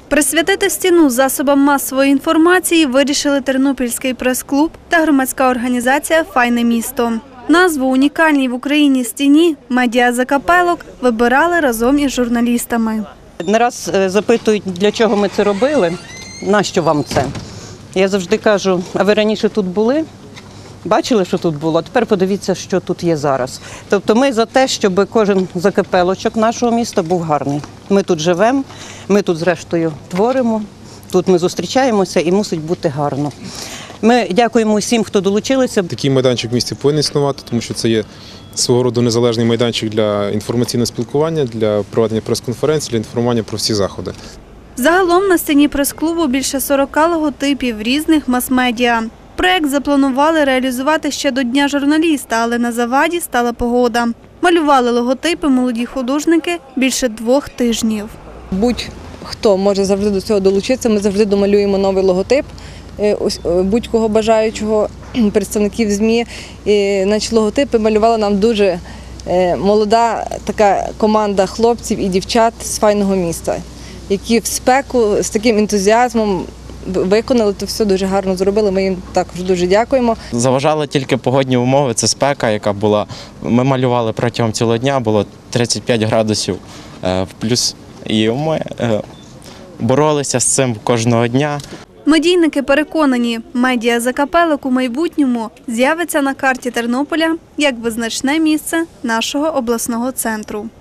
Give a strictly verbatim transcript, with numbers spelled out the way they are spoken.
Присвятити стіну засобам масової інформації вирішили Тернопільський прес-клуб та громадська організація «Файне місто». Назву унікальній в Україні стіні «Медіазакапелок» вибирали разом із журналістами. Не раз запитують, для чого ми це робили, нащо вам це. Я завжди кажу, а ви раніше тут були? Бачили, що тут було? Тепер подивіться, що тут є зараз. Тобто ми за те, щоб кожен закапелочок нашого міста був гарний. Ми тут живемо, ми тут зрештою творимо, тут ми зустрічаємося і мусить бути гарно. Ми дякуємо усім, хто долучилися. Такий майданчик в місті повинен існувати, тому що це є свого роду незалежний майданчик для інформаційного спілкування, для проведення прес-конференцій, для інформування про всі заходи. Загалом на стіні прес-клубу більше сорока логотипів різних мас-медіа. Проект запланували реалізувати ще до Дня журналіста, але на заваді стала погода. Малювали логотипи молоді художники більше двох тижнів. Будь-хто може завжди до цього долучитися, ми завжди домалюємо новий логотип будь-кого бажаючого, представників ЗМІ. І, значить, логотипи малювала нам дуже молода така команда хлопців і дівчат з файного міста, які в спеку з таким ентузіазмом виконали, то все дуже гарно зробили, ми їм також дуже дякуємо. Заважали тільки погодні умови, це спека, яка була. Ми малювали протягом цілого дня, було тридцять п'ять градусів в плюс. І ми боролися з цим кожного дня. Медійники переконані, медіазакапелок у майбутньому з'явиться на карті Тернополя як визначне місце нашого обласного центру.